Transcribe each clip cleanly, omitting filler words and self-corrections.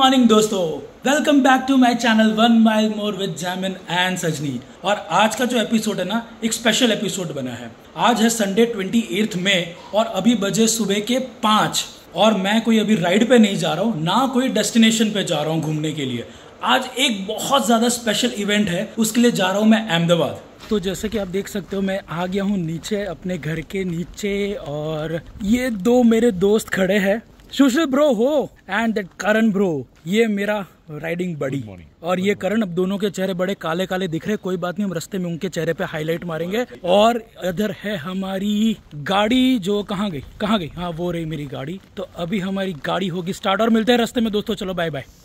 Morning दोस्तों, welcome back to my channel 1 mile more with Jaimin and Sajni. और आज का जो एपिसोड है ना, एक स्पेशल एपिसोड बना है। आज है संडे 28 मई और अभी बजे सुबह के 5 और मैं कोई अभी राइड पे नहीं जा रहा हूँ, ना कोई डेस्टिनेशन पे जा रहा हूँ घूमने के लिए। आज एक बहुत ज़्यादा स्पेशल इवेंट है, उसके लिए जा रहा हूँ मैं अहमदाबाद। तो जैसे कि आप देख सकते हो, मैं आ गया हूँ नीचे, अपने घर के नीचे, और ये दो मेरे दोस्त खड़े हैं, सुशील ब्रो हो एंड दैट करण ब्रो। ये मेरा राइडिंग बडी और ये करण। अब दोनों के चेहरे बड़े काले काले दिख रहे, कोई बात नहीं, हम रास्ते में उनके चेहरे पे हाईलाइट मारेंगे। और इधर है हमारी गाड़ी, जो कहाँ गई, हाँ वो रही मेरी गाड़ी। तो अभी हमारी गाड़ी होगी स्टार्ट और मिलते हैं रास्ते में दोस्तों। चलो बाय बाय।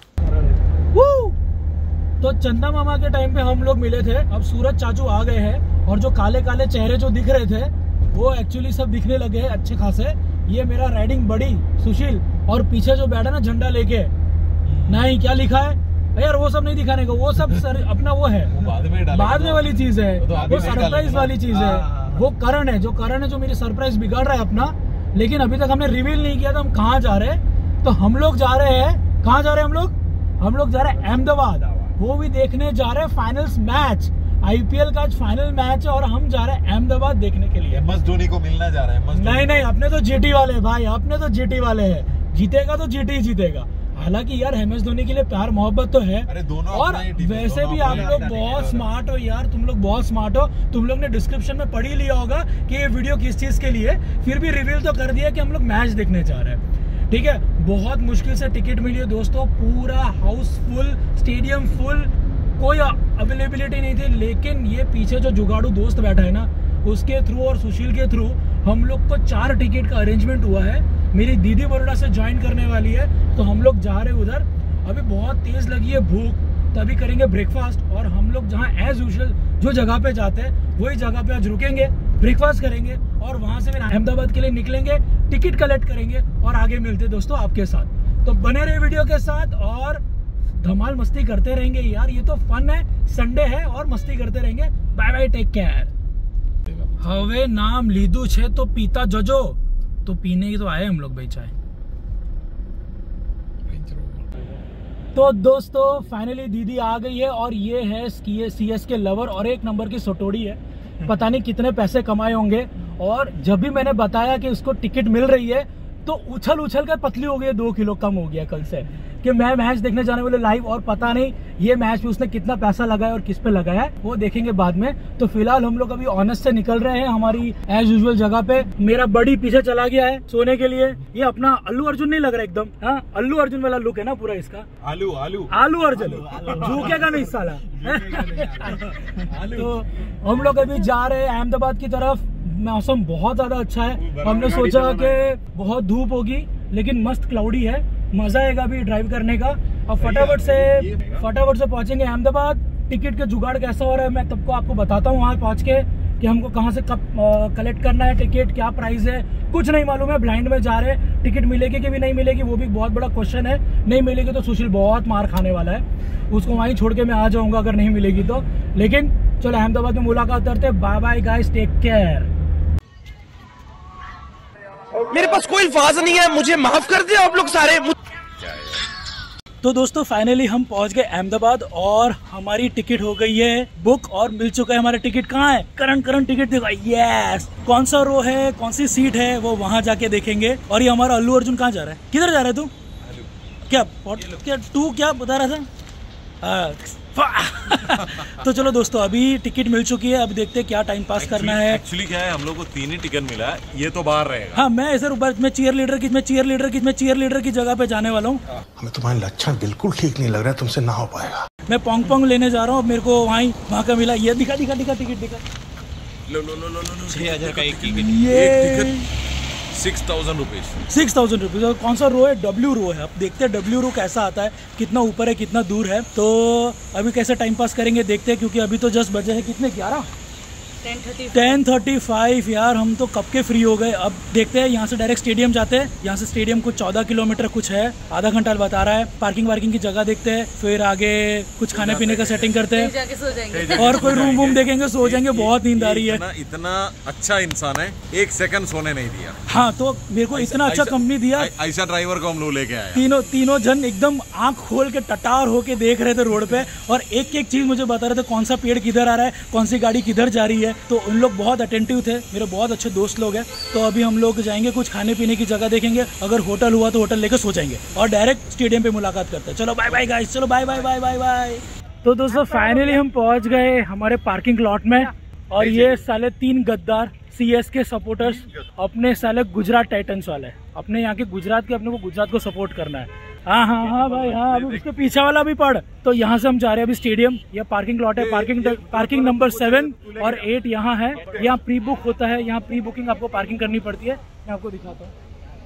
तो चंदा मामा के टाइम पे हम लोग मिले थे, अब सूरज चाचू आ गए हैं और जो काले काले चेहरे जो दिख रहे थे वो एक्चुअली सब दिखने लगे हैं अच्छे खासे। ये मेरा राइडिंग बड़ी सुशील, और पीछे जो बैठा ना झंडा लेके, नहीं क्या लिखा है यार, वो सब नहीं दिखाने को, वो सब अपना वो है, बाद में वाली चीज है, वो सरप्राइज वाली चीज है। वो करण है जो मेरी सरप्राइज बिगाड़ रहा है अपना। लेकिन अभी तक हमने रिवील नहीं किया था हम कहाँ जा रहे हैं। तो हम लोग जा रहे हैं, कहाँ जा रहे हैं हम लोग जा रहे हैं अहमदाबाद। वो भी देखने जा रहे हैं फाइनल्स मैच, आईपीएल का फाइनल मैच है और हम जा रहे हैं अहमदाबाद देखने के लिए। एमएस धोनी को मिलना जा रहा है। नहीं, अपने तो जीटी वाले भाई, अपने तो जीटी वाले हैं, जीतेगा तो जीटी जीतेगा। हालांकि यार एमएस धोनी के लिए प्यार मोहब्बत तो है। अरे दोनों और वैसे भी आप लोग बहुत स्मार्ट हो यार, तुम लोग बहुत स्मार्ट हो। तुम लोग ने डिस्क्रिप्शन में पढ़ ही लिया होगा कि ये वीडियो किस चीज के लिए, फिर भी रिवील तो कर दिया कि हम लोग मैच देखने जा रहे हैं। ठीक है, बहुत मुश्किल से टिकट मिली है दोस्तों, पूरा हाउस फुल, स्टेडियम फुल, कोई अवेलेबिलिटी नहीं थी। लेकिन ये पीछे जो जुगाड़ू दोस्त बैठा है ना, उसके थ्रू और सुशील के थ्रू हम लोग को 4 टिकट का अरेंजमेंट हुआ है। मेरी दीदी बड़ोड़ा से ज्वाइन करने वाली है, तो हम लोग जा रहे हैं उधर। अभी बहुत तेज लगी है भूख, तो अभी करेंगे ब्रेकफास्ट। और हम लोग जहाँ एज यूजुअल जो जगह पे जाते हैं वही जगह पे आज रुकेंगे, ब्रेकफास्ट करेंगे और वहां से फिर अहमदाबाद के लिए निकलेंगे, टिकट कलेक्ट करेंगे और आगे मिलते दोस्तों आपके साथ। तो बने रहे वीडियो के साथ और धमाल मस्ती करते रहेंगे यार, ये तो फन है, संडे है और मस्ती करते रहेंगे। Bye bye, take care. हवे नाम लीदू छे तो पीता जजो, तो पीने की तो आए हम लोग भाई चाय। तो दोस्तों फाइनली दीदी आ गई है और ये है सीएस के लवर और 1 नंबर की सटोड़ी है। पता नहीं कितने पैसे कमाए होंगे। और जब भी मैंने बताया कि उसको टिकट मिल रही है तो उछल कर पतली हो गई, 2 किलो कम हो गया कल से, कि मैं मैच देखने जाने वाले लाइव। और पता नहीं ये मैच में उसने कितना पैसा लगाया और किस पे लगाया है, वो देखेंगे बाद में। तो फिलहाल हम लोग अभी ऑनेस्ट से निकल रहे हैं हमारी एज यूजुअल जगह पे। मेरा बड़ी पीछे चला गया है सोने के लिए। ये अपना अल्लू अर्जुन नहीं लग रहा एकदम, हाँ अल्लू अर्जुन वाला लुक है ना पूरा इसका। आलू अर्जुन झुकेगा नहीं साला। तो हम लोग अभी जा रहे हैं अहमदाबाद की तरफ। मौसम बहुत ज्यादा अच्छा है, हमने सोचा कि बहुत धूप होगी लेकिन मस्त क्लाउडी है, मजा आएगा अभी ड्राइव करने का। अब फटाफट से पहुंचेंगे अहमदाबाद। टिकट का जुगाड़ कैसा हो रहा है मैं तब को आपको बताता हूँ वहां पहुंच के, कि हमको कहाँ से कब कलेक्ट करना है टिकट, क्या प्राइस है, कुछ नहीं मालूम है। ब्लाइंड में जा रहे हैं, टिकट मिलेगी कि भी नहीं मिलेगी वो भी बहुत बड़ा क्वेश्चन है। नहीं मिलेगी तो सुशील बहुत मार खाने वाला है, उसको वहीं छोड़ के मैं आ जाऊंगा अगर नहीं मिलेगी तो। लेकिन चलो अहमदाबाद में मुलाकात करते हैं। Bye bye guys, take care. मेरे पास कोई अल्फाज नहीं है, मुझे माफ कर दे आप लोग सारे। तो दोस्तों फाइनली हम पहुंच गए अहमदाबाद और हमारी टिकट हो गई है बुक और मिल चुका है हमारा टिकट। कहाँ है करण टिकट देखो, यस। कौन सा रो है, कौन सी सीट है, वो वहां जाके देखेंगे। और ये हमारा अल्लू अर्जुन कहाँ जा रहा है, किधर जा रहा है तू? क्या तू क्या बता रहा था? तो चलो दोस्तों अभी टिकट मिल चुकी है, अब देखते हैं क्या टाइम पास करना है। एक्चुअली क्या है, हम लोग को 3 ही टिकट मिला है, ये तो बाहर रहेगा। हाँ मैं ऐसे मैं चीयर लीडर की जगह पे जाने वाला हूँ। हमें तुम्हारे लक्षण बिल्कुल ठीक नहीं लग रहा है, तुमसे ना हो पाएगा। मैं पोंग लेने जा रहा हूँ, मेरे को वहाँ का मिला। ये दिखा टिकट दिखा। लो 6,000 का एक टिकट, ये 6,000 रुपीज। और कौन सा रो है? डब्ल्यू रो है। अब देखते हैं डब्ल्यू रो कैसा आता है, कितना ऊपर है कितना दूर है। तो अभी कैसे टाइम पास करेंगे देखते हैं, क्योंकि अभी तो जस्ट बजे है कितने, 11 10:35 यार, हम तो कब के फ्री हो गए। अब देखते हैं, यहाँ से डायरेक्ट स्टेडियम जाते हैं। यहाँ से स्टेडियम कुछ 14 किलोमीटर कुछ है, आधा घंटा बता रहा है। पार्किंग वार्किंग की जगह देखते हैं, फिर आगे कुछ खाने पीने का सेटिंग करते हैं और कोई रूम वूम देखेंगे, सो जाएंगे। बहुत नींद आ रही है। इतना अच्छा इंसान है, 1 सेकंड सोने नहीं दिया। हाँ, तो मेरे को इतना अच्छा कंपनी दिया। ऐसा ड्राइवर को हम लोग लेके आए। तीनों जन एकदम आंख खोल के टटार होके देख रहे थे रोड पे, और एक एक चीज मुझे बता रहे थे, कौन सा पेड़ किधर आ रहा है, कौन सी गाड़ी किधर जा रही है। तो उन लोग बहुत अटेंटिव थे, मेरे बहुत अच्छे दोस्त लोग हैं। तो अभी हम लोग जाएंगे, कुछ खाने पीने की जगह देखेंगे, अगर होटल हुआ तो होटल लेकर सो जाएंगे और डायरेक्ट स्टेडियम पे मुलाकात करते हैं। चलो बाय बाय गाइस, चलो bye bye bye bye bye. तो दोस्तों फाइनली हम पहुंच गए हमारे पार्किंग लॉट में, और ये साले 3 गद्दार CSK सपोर्टर्स, अपने साले गुजरात टाइटंस वाले, अपने यहाँ के गुजरात के, अपने को गुजरात को सपोर्ट करना है। हाँ भाई हाँ, अभी उसके पीछे वाला भी पढ़। तो यहाँ से हम जा रहे हैं अभी स्टेडियम। यह पार्किंग लॉट है, पार्किंग नंबर 7 और 8 यहाँ है। यहाँ प्री बुक होता है, यहाँ प्री बुकिंग आपको पार्किंग करनी पड़ती है। मैं आपको दिखाता हूँ।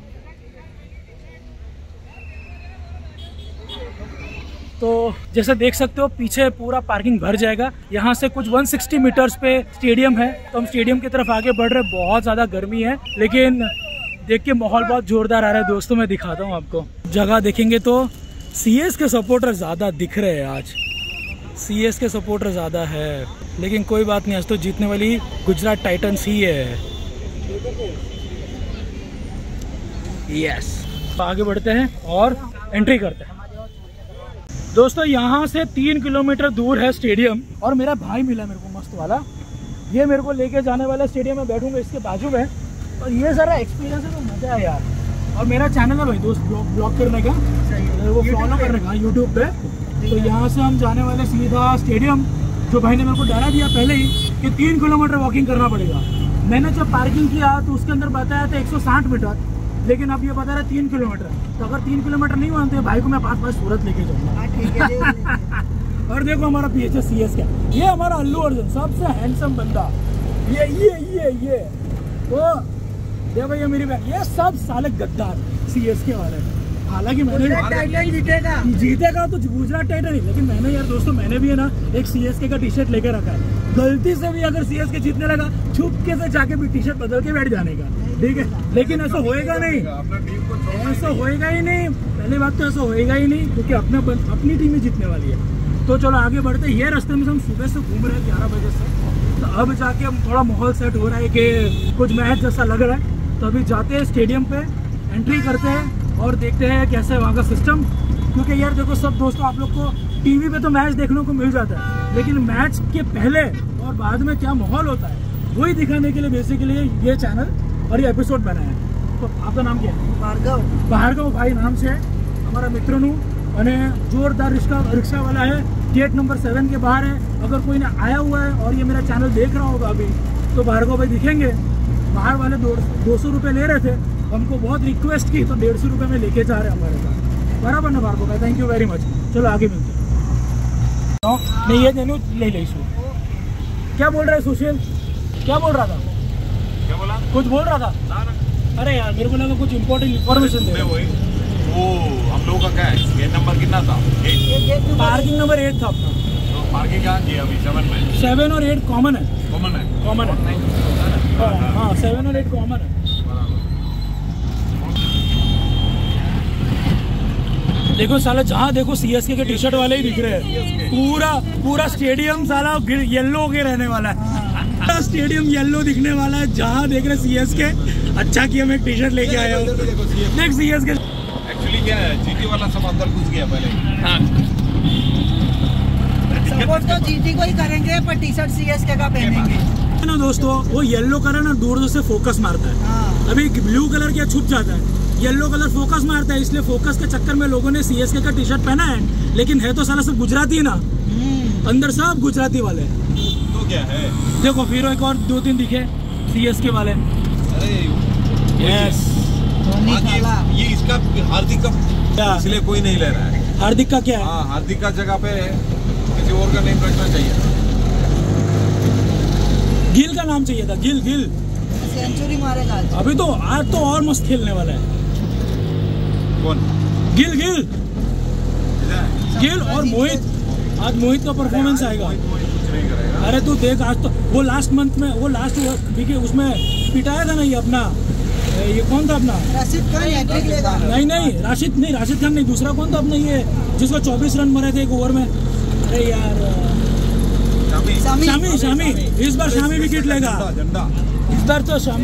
तो जैसे देख सकते हो पीछे पूरा पार्किंग भर जाएगा। यहाँ से कुछ 160 मीटर्स पे स्टेडियम है, तो हम स्टेडियम की तरफ आगे बढ़ रहे हैं। बहुत ज़्यादा गर्मी है, लेकिन देख के माहौल बहुत जोरदार आ रहा है। दोस्तों मैं दिखाता हूँ आपको, जगह देखेंगे तो CSK सपोर्टर ज़्यादा दिख रहे हैं आज। CSK सपोर्टर ज़्यादा है, लेकिन कोई बात नहीं, आज तो जीतने वाली गुजरात टाइटंस ही है। यस, तो आगे बढ़ते हैं और एंट्री करते हैं। दोस्तों यहाँ से 3 किलोमीटर दूर है स्टेडियम, और मेरा भाई मिला मेरे को मस्त वाला। ये मेरे को लेके जाने वाला स्टेडियम में, बैठूंगा इसके बाजू में, और ये सारा एक्सपीरियंस है तो मजा है यार। और मेरा चैनल है भाई दोस्त, ब्लॉग करने का, वो फॉलो करने का यूट्यूब पे। तो यहाँ से हम जाने वाले सीधा स्टेडियम। जो भाई ने मेरे को डरा दिया पहले ही कि 3 किलोमीटर वॉकिंग करना पड़ेगा। मैंने जब पार्किंग किया तो उसके अंदर बताया था 160 मीटर, लेकिन अब ये बता रहा है 3 किलोमीटर। तो अगर 3 किलोमीटर नहीं मानते तो भाई को मैं 5 सूरत लेके जाऊंगा। और देखो हमारा पीछे CSK, ये हमारा अल्लू अर्जुन, सबसे हैंडसम बंदा। ये तो देखो ये मेरी बहन, ये सब साले गद्दार CSK वाले। हालांकि मैंने जीतेगा तो गुजरात टाइटन ही, लेकिन मैंने यार दोस्तों, मैंने भी है ना एक CSK का टी-शर्ट लेके रखा है। गलती से भी अगर CSK जीतने लगा, छुपके से जाके भी टी-शर्ट बदल के बैठ जाने का, ठीक है। लेकिन ऐसा होएगा नहीं, ऐसा होएगा ही नहीं। पहली बात तो ऐसा होएगा ही नहीं, क्योंकि अपनी टीम ही जीतने वाली है। तो चलो आगे बढ़ते। ये रास्ते में हम सुबह से घूम रहे हैं 11 बजे से, तो अब जाके हम थोड़ा माहौल सेट हो रहा है कि कुछ मैच जैसा लग रहा है। तो अभी जाते हैं स्टेडियम पे, एंट्री करते हैं और देखते हैं कैसा है वहाँ का सिस्टम। क्योंकि यार देखो सब दोस्तों, आप लोग को टीवी पे तो मैच देखने को मिल जाता है, लेकिन मैच के पहले और बाद में क्या माहौल होता है वही दिखाने के लिए बेसिकली ये चैनल और ये एपिसोड बना है। तो आपका नाम क्या है? भार्गव भाई नाम से है हमारा मित्रनु, અને जोरदार रिक्शा वाला है। गेट नंबर 7 के बाहर है। अगर कोई ने आया हुआ है और ये मेरा चैनल देख रहा होगा अभी, तो भार्गव भाई दिखेंगे। बाहर वाले 200 रुपये ले रहे थे, हमको बहुत रिक्वेस्ट की तो 150 रुपये में लेके जा रहे हैं हमारे साथ। बराबर ना भार्गव भाई, थैंक यू वेरी मच। चलो आगे मिलते हैं। नहीं ये देनू ले लीशू। क्या बोल रहा है सुशील? क्या बोल रहा था? क्या बोला? कुछ बोल रहा था ना? अरे यार मेरे को लगा कुछ इम्पोर्टेंट इन्फॉर्मेशन दे। वो हम लोगों का क्या है, गेट नंबर कितना था? पार्किंग नंबर 8 था अपना। तो पार्किंग कहाँ की अभी 7 में? 7 और 8 कॉमन है। कॉमन है? कॉमन है, हाँ 7 और 8 कॉमन है। देखो साला जहाँ देखो CSK के टी-शर्ट वाले ही दिख रहे हैं। पूरा स्टेडियम साला येलो के रहने वाला है। स्टेडियम येलो दिखने वाला है जहाँ देख रहे CSK। अच्छा कि हम एक टी-शर्ट लेके आए हो। देख CSK एक्चुअली क्या है, जीटी वाला सब अंदर घुस गया पहले। हाँ। सपोर्ट तो जीटी को ही करेंगे, पर टी-शर्ट CSK का पहनेंगे ना दोस्तों। वो येलो कलर ना दूर से फोकस मारता है। हाँ। अभी ब्लू कलर क्या छुप जाता है, येलो कलर फोकस मारता है। इसलिए फोकस के चक्कर में लोगों ने CSK का टी-शर्ट पहना है, लेकिन है तो साला सब गुजराती ना, अंदर सब गुजराती वाले। तो क्या है, देखो फिर एक और 2-3 दिखे CSK वाले। अरे यस, ये इसका हार्दिक का, इसलिए कोई नहीं ले रहा है। हार्दिक का क्या है? हाँ, हार्दिक का जगह पे किसी और का नेम रखना चाहिए। गिल का नाम चाहिए था, गिल। सेंचुरी मारेगा आज। अभी तो आज तो और मस्त खेलने वाला है। कौन? गिल और मोहित। आज मोहित का परफॉर्मेंस आएगा। नहीं करेगा। अरे तू देख, आज तो वो लास्ट मंथ में वो लास्ट उसमें पिटाया था ना ये अपना, ये कौन था अपना? राशिद खान हैट्रिक लेगा। नहीं राशिद खान नहीं, दूसरा कौन था अपना ये जिसको 24 रन मरे थे एक ओवर में? अरे यार शामी। इस बार शामी विकेट लेगा, इस बार तो शामी।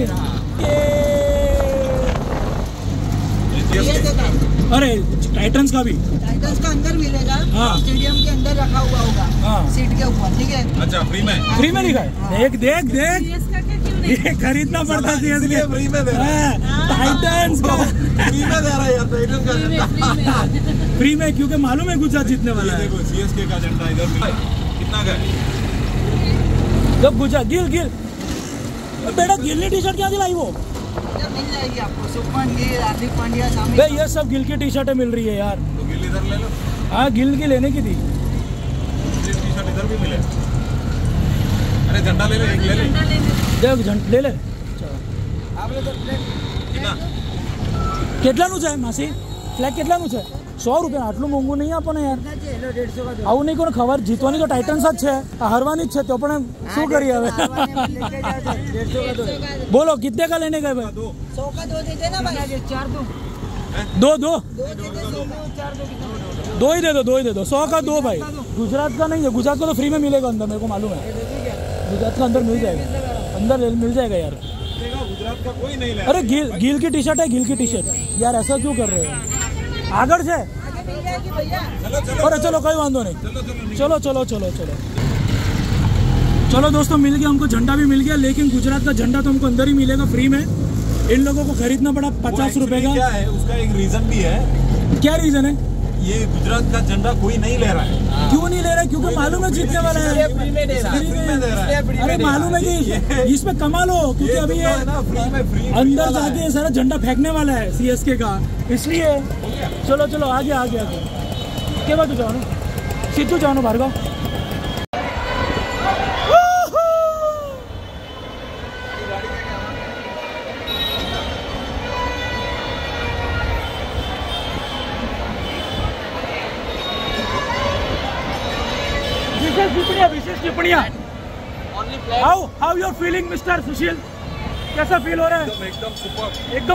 अरे टाइटन्स का अंदर मिलेगा। हाँ। स्टेडियम के अंदर रखा हुआ होगा। हाँ। सीट के ऊपर, ठीक है। अच्छा, फ्री में लिखा है। देख ये खरीदना पड़ता है फ्री में दे रहा है टाइटन्स का। फ्री में दे रहा है यार टाइटन्स का। फ्री में क्योंकि मालूम है गुजरात जीतने वाला है। देखो सीएसके का झंडा इधर मिला, कितना का है? जब गुजरात गिल बेटा गिल ने टी शर्ट क्या दिलाई वो? मिल जाएगी आपको। सुमन गिल, हार्दिक पांड्या, शामी। ये सब गिल की टी शर्टें मिल रही है यार। तो गिल इधर ले लो। हाँ, गिल की लेने की थी। टी शर्ट इधर भी मिले। अरे झंडा ले ले, एक ले ले। देख ले ले। કેટલાનું છે માસી? ફ્લેગ કેટલાનું છે? 100 રૂપિયા. આટલું મોંઘું નહીં આપો ને યાર. આવું નહીં કોને ખબર, જીતવાની તો ટાઇટન્સ જ છે, હારવાની જ છે, તો પણ શું કરીએ હવે? બોલો कितने का लेने गए भाई? 100 का 2 दे देना भाई। 4 दो। दो ही दे दो। 100 का 2 भाई। गुजरात का नहीं है, गुजरात को तो फ्री में मिलेगा अंदर, मेरे को मालूम है। गुजरात का अंदर मिल जाएगा, अंदर मिल जाएगा यार। गुजरात का कोई नहीं ले। अरे गिल की टी शर्ट है, गिल की टी शर्ट यार, ऐसा क्यों कर रहे हो? आगर से अरे चलो कोई वांदो नहीं, चलो दोस्तों, मिल गया हमको झंडा भी मिल गया, लेकिन गुजरात का झंडा तो हमको अंदर ही मिलेगा फ्री में। इन लोगों को खरीदना पड़ा 50 रुपए का। क्या है उसका एक रीजन भी है। क्या रीजन है? ये गुजरात का झंडा कोई नहीं ले रहा है। क्यों नहीं ले रहा है? क्योंकि मालूम है जीतने वाला है, फ्री में दे रहा है। अरे मालूम है कि इसमें कमा लो, क्योंकि अभी ये अंदर जाके सारा झंडा फेंकने वाला है सीएसके का, इसलिए। चलो आगे क्या बात जाओ ना, सीधू जाओ ना भार्गव। विशेष टिप्पणियां। How you are feeling mister Sushil? कैसा फील हो रहा है? एकदम सुपर।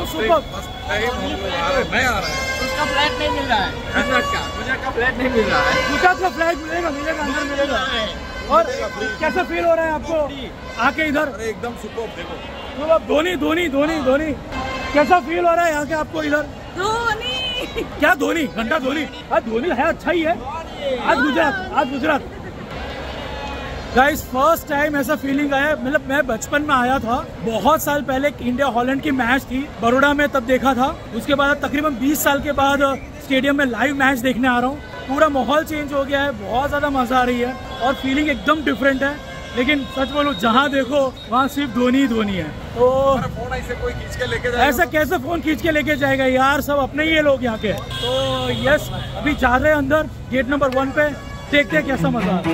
नहीं आ रहा है, उसका फ्लैट नहीं मिल रहा है। गुजरात का फ्लैट नहीं मिल रहा है। गुजरात का फ्लैग मिलेगा अंदर मिलेगा। और कैसा फील हो रहा है आपको आके इधर? एकदम सुपर। देखो धोनी कैसा फील हो रहा है आके आपको इधर? धोनी क्या धोनी? घंटा धोनी। आज धोनी है, अच्छा ही है। आज गुजरात गाइस, फर्स्ट टाइम ऐसा फीलिंग आया, मतलब मैं बचपन में आया था, बहुत साल पहले इंडिया हॉलैंड की मैच थी बड़ौदा में, तब देखा था। उसके बाद तकरीबन 20 साल के बाद स्टेडियम में लाइव मैच देखने आ रहा हूँ। पूरा माहौल चेंज हो गया है, बहुत ज्यादा मजा आ रही है और फीलिंग एकदम डिफरेंट है। लेकिन सच बोलूं, जहाँ देखो वहाँ सिर्फ धोनी है। तो फोन ऐसे कोई खींच के लेके जाएगा? ऐसा कैसे फोन खींच के लेके जाएगा यार, सब अपने ही लोग यहाँ के। तो यस, अभी जा रहे हैं अंदर गेट नंबर 1 पे, देखते हैं कैसा मजा आ रहा है।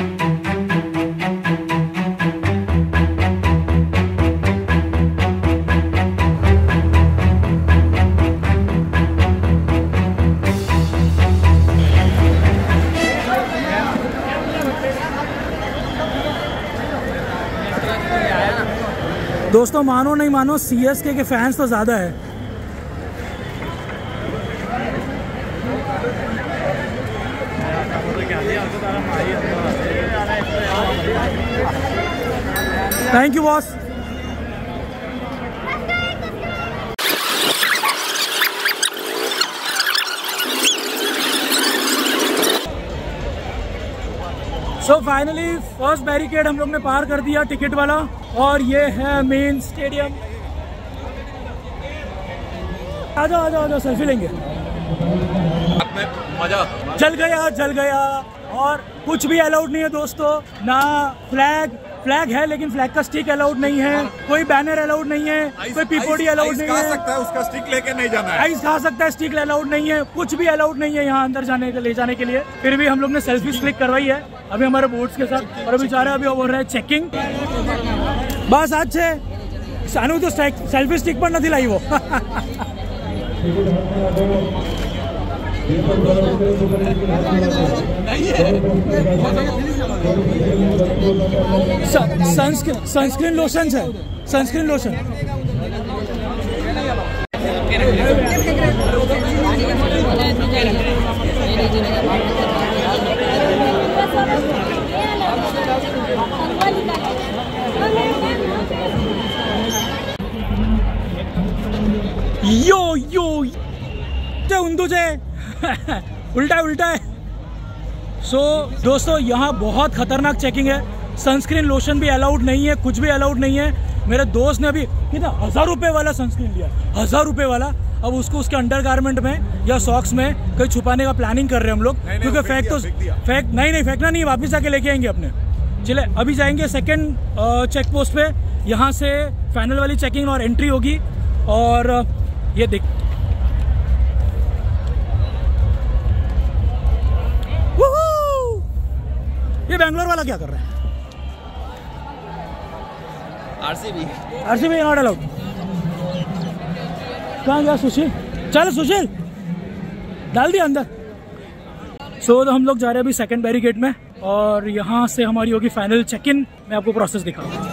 दोस्तों, मानो नहीं मानो, सीएसके के फैंस तो ज्यादा है। Thank you boss. So finally first barricade हम लोग ने पार कर दिया, टिकट वाला, और ये है मेन स्टेडियम। आ जाओ सेल्फी लेंगे। मजा जल गया। और कुछ भी अलाउड नहीं है दोस्तों, ना फ्लैग है, लेकिन फ्लैग का स्टिक अलाउड नहीं है, कोई बैनर अलाउड नहीं है, कोई पीपोडी अलाउड नहीं है। सकता है, उसका स्टिक लेके नहीं जाना है। आइस खा सकता है, स्टिक अलाउड नहीं है, कुछ भी अलाउड नहीं है यहाँ अंदर ले जाने के लिए। फिर भी हम लोग ने सेल्फी क्लिक करवाई है अभी हमारे बोर्ड्स के साथ, और अभी जा रहे हैं, अभी हो रहा है चेकिंग। बस आज से सानू तो सेल्फी स्टिक पर नहीं लाई वो। सनस्क्रीन लोशन है, सनस्क्रीन लोशन। यो यो उंदू जे उल्टा उल्टा है। सो दोस्तों यहाँ बहुत खतरनाक चेकिंग है, सनस्क्रीन लोशन भी अलाउड नहीं है, कुछ भी अलाउड नहीं है। मेरे दोस्त ने अभी कितना 1000 रुपये वाला सनस्क्रीन लिया, 1000 रुपये वाला। अब उसको उसके अंडरगारमेंट में या सॉक्स में कहीं छुपाने का प्लानिंग कर रहे हैं हम लोग, क्योंकि फेंक नहीं फेंकना नहीं, वापस आके लेके आएंगे अपने। चले अभी जाएंगे सेकंड चेक पोस्ट पे, यहाँ से फाइनल वाली चेकिंग और एंट्री होगी। और ये देख ये बैंगलोर वाला क्या कर रहा है? RCB not allowed. कहाँ गया सुशील? चल सुशील डाल दिया अंदर। सो तो हम लोग जा रहे हैं अभी सेकंड बैरिकेड में, और यहाँ से हमारी होगी फाइनल चेक इन। मैं आपको प्रोसेस दिखाऊंगा।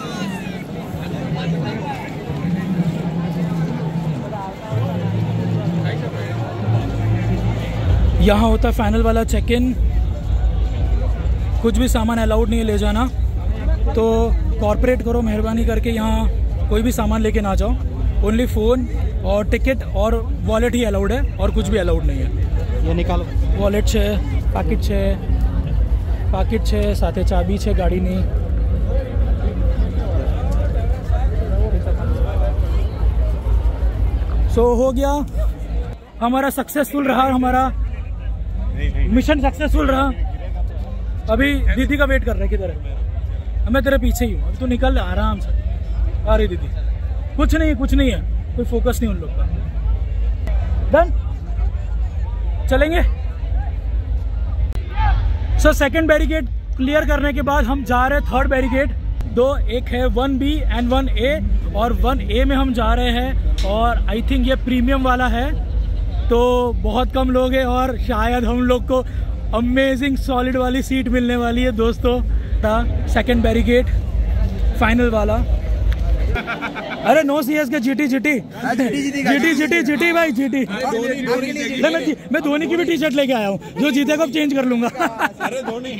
यहाँ होता है फाइनल वाला चेक इन। कुछ भी सामान अलाउड नहीं है ले जाना, तो कॉर्पोरेट करो मेहरबानी करके, यहाँ कोई भी सामान लेके ना जाओ। ओनली फ़ोन और टिकट और वॉलेट ही अलाउड है, और कुछ भी अलाउड नहीं है। ये निकालो वॉलेट है, पैकेट है, साथ चाबी है, गाड़ी नहीं। सो हो गया हमारा, सक्सेसफुल रहा हमारा मिशन, सक्सेसफुल रहा। अभी दीदी का वेट कर रहे हैं, किधर है? मैं तेरे पीछे ही हूँ, अभी तो निकल आराम से। आ रही दीदी, कुछ नहीं है, कोई फोकस नहीं उन लोग का। डन, चलेंगे। सो सेकंड बैरिकेड क्लियर करने के बाद हम जा रहे हैं थर्ड बैरिकेड। दो, एक है 1B एंड 1A, और 1A में हम जा रहे हैं, और आई थिंक ये प्रीमियम वाला है, तो बहुत कम लोग हैं, और शायद हम लोग को अमेजिंग सॉलिड वाली सीट मिलने वाली है दोस्तों। सेकंड बैरिकेड फाइनल वाला। अरे नो सीएस के जीटी भाई, जीटी। मैं धोनी की भी टी शर्ट लेके आया हूँ, जो जीतेगा अब चेंज कर लूंगा। अरे धोनी।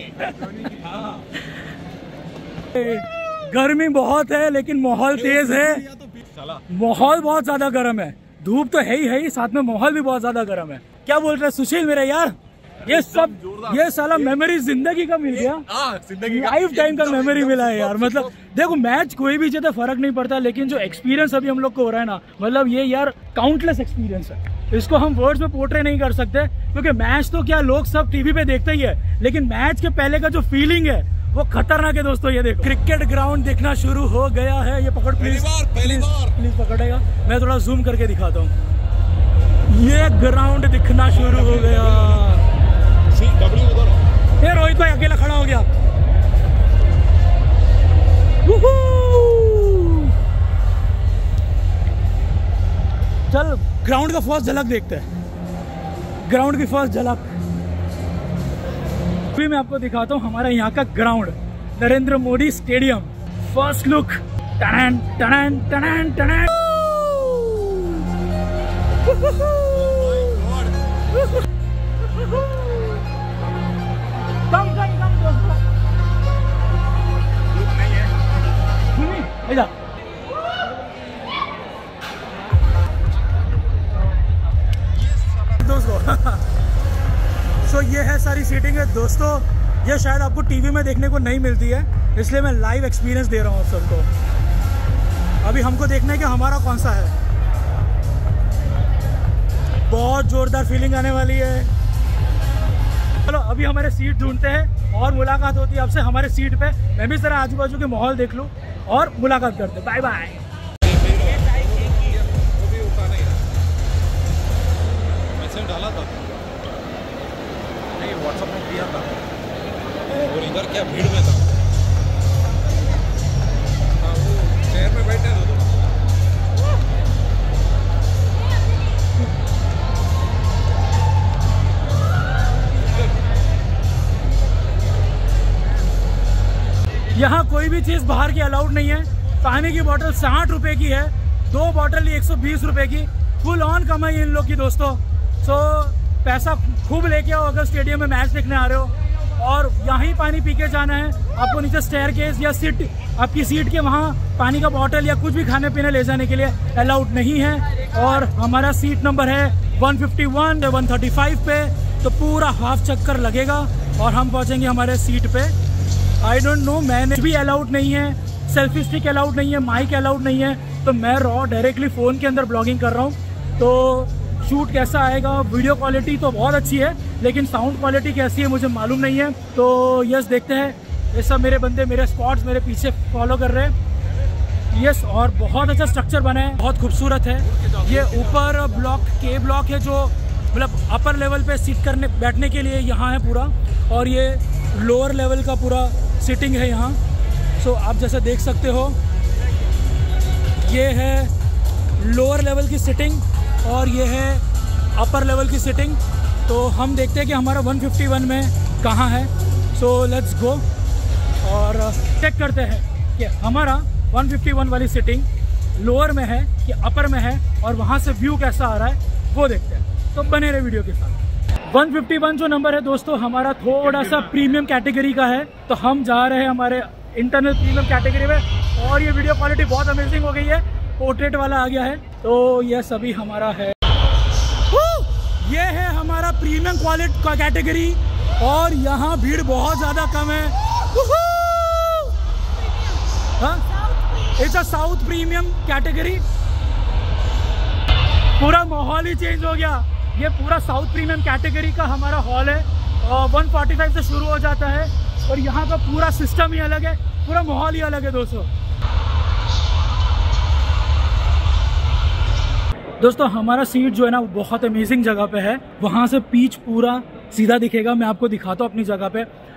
गर्मी बहुत है, लेकिन माहौल तेज है। माहौल बहुत ज्यादा गर्म है, धूप तो है ही, साथ में माहौल भी बहुत ज्यादा गर्म है। क्या बोल रहे हैं सुशील मेरे यार? ये साला मेमोरी जिंदगी का मिल गया, लाइफ टाइम का मेमोरी मिला है यार। मतलब देखो, मैच कोई भी जीते फर्क नहीं पड़ता, लेकिन जो एक्सपीरियंस अभी हम लोग को हो रहा है ना, मतलब ये यार काउंटलेस एक्सपीरियंस है। इसको हम वर्ड्स में पोर्ट्रे नहीं कर सकते, क्योंकि मैच तो क्या लोग सब टीवी पे देखते ही है, लेकिन मैच के पहले का जो फीलिंग है वो खतरनाक है दोस्तों। ये देखो, क्रिकेट ग्राउंड दिखना शुरू हो गया है। ये पकड़ प्लीज पकड़ेगा, मैं थोड़ा जूम करके दिखाता हूँ। ये ग्राउंड दिखना शुरू हो गया। ये रोहित भाई अकेला खड़ा हो गया। चल ग्राउंड का फर्स्ट झलक देखते हैं, ग्राउंड की फर्स्ट झलक। अभी मैं आपको दिखाता हूँ हमारा यहाँ का ground, Narendra Modi stadium. First look, टन टन टन टन। सो ये है सारी सीटिंग है दोस्तों। ये शायद आपको टीवी में देखने को नहीं मिलती है, इसलिए मैं लाइव एक्सपीरियंस दे रहा हूँ आप सबको। अभी हमको देखना है कि हमारा कौन सा है। बहुत जोरदार फीलिंग आने वाली है। चलो अभी हमारे सीट ढूंढते हैं और मुलाकात होती है आपसे हमारे सीट पे। मैं भी जरा आजू बाजू के माहौल देख लूँ और मुलाकात करते हैं। Bye bye. डाला था नहीं, व्हाट्सएप में किया था, और इधर क्या भीड़ में था। हाँ, वो चेयर में बैठे थे। यहाँ कोई भी चीज़ बाहर की अलाउड नहीं है। पानी की बोतल 60 रुपये की है, 2 बोतल 120 रुपये की। फुल ऑन कमाई इन लोग की दोस्तों। सो पैसा खूब लेके आओ अगर स्टेडियम में मैच देखने आ रहे हो, और यहाँ ही पानी पी के जाना है। आपको नीचे स्टेयरकेस या सीट, आपकी सीट के वहाँ पानी का बोतल या कुछ भी खाने पीने ले जाने के लिए अलाउड नहीं है। और हमारा सीट नंबर है 151 या 135 पे, तो पूरा हाफ चक्कर लगेगा और हम पहुँचेंगे हमारे सीट पे। आई डोंट नो, मैंने भी अलाउड नहीं है, सेल्फी स्टिक अलाउड नहीं है, माइक अलाउड नहीं है, तो मैं रॉ डायरेक्टली फ़ोन के अंदर ब्लॉगिंग कर रहा हूँ। तो शूट कैसा आएगा, वीडियो क्वालिटी तो बहुत अच्छी है, लेकिन साउंड क्वालिटी कैसी है मुझे मालूम नहीं है। तो यस, देखते हैं। ये सब मेरे बंदे, मेरे स्क्वाड्स मेरे पीछे फॉलो कर रहे हैं। यस, और बहुत अच्छा स्ट्रक्चर बना है, बहुत खूबसूरत है। ये ऊपर ब्लॉक के ब्लॉक है, जो मतलब अपर लेवल पे सीट करने बैठने के लिए यहाँ है पूरा, और ये लोअर लेवल का पूरा सीटिंग है यहाँ। सो आप जैसे देख सकते हो, ये है लोअर लेवल की सीटिंग और ये है अपर लेवल की सीटिंग। तो हम देखते हैं कि हमारा 151 में कहाँ है। सो लेट्स गो और चेक करते हैं कि हमारा 151 वाली सीटिंग लोअर में है कि अपर में है, और वहाँ से व्यू कैसा आ रहा है वो देखते हैं। तो बने रहे वीडियो के साथ। 151 जो नंबर है दोस्तों, हमारा थोड़ा सा प्रीमियम कैटेगरी का है, तो हम जा रहे हैं हमारे इंटरनल प्रीमियम कैटेगरी में। और ये वीडियो क्वालिटी बहुत अमेजिंग हो गई है, पोर्ट्रेट वाला आ गया है। तो ये सभी हमारा है, ये है हमारा प्रीमियम क्वालिटी का कैटेगरी, और यहाँ भीड़ बहुत ज़्यादा कम है। It's a south premium category. पूरा माहौल ही चेंज हो गया। ये पूरा साउथ प्रीमियम कैटेगरी का हमारा हॉल है, 145 से शुरू हो जाता है, और यहाँ का पूरा सिस्टम ही अलग है, पूरा माहौल ही अलग है दोस्तों। हमारा सीट जो है ना, वो बहुत अमेजिंग जगह पे है। वहाँ से पिच पूरा सीधा दिखेगा, मैं आपको दिखाता हूँ अपनी जगह पे।